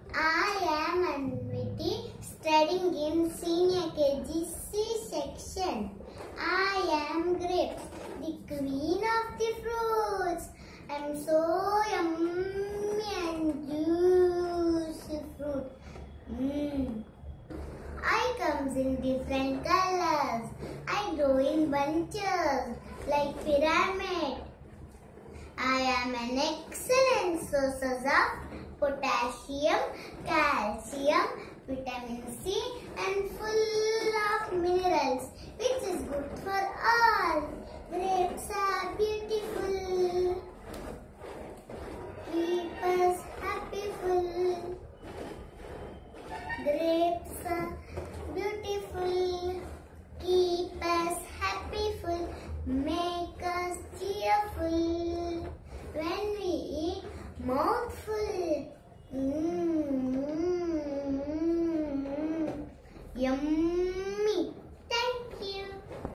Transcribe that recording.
I am Anviti, studying in senior KG C section. I am grapes, the queen of the fruits. I am so yummy and juicy fruit. I comes in different colors. I grow in bunches like pyramid. I am an excellent source of potassium, calcium, vitamin C and full of minerals which is good for all. Grapes are beautiful. Keep us happyful. Grapes are beautiful. Keep us happyful. Make us cheerful. When we eat, mouthful. Yum.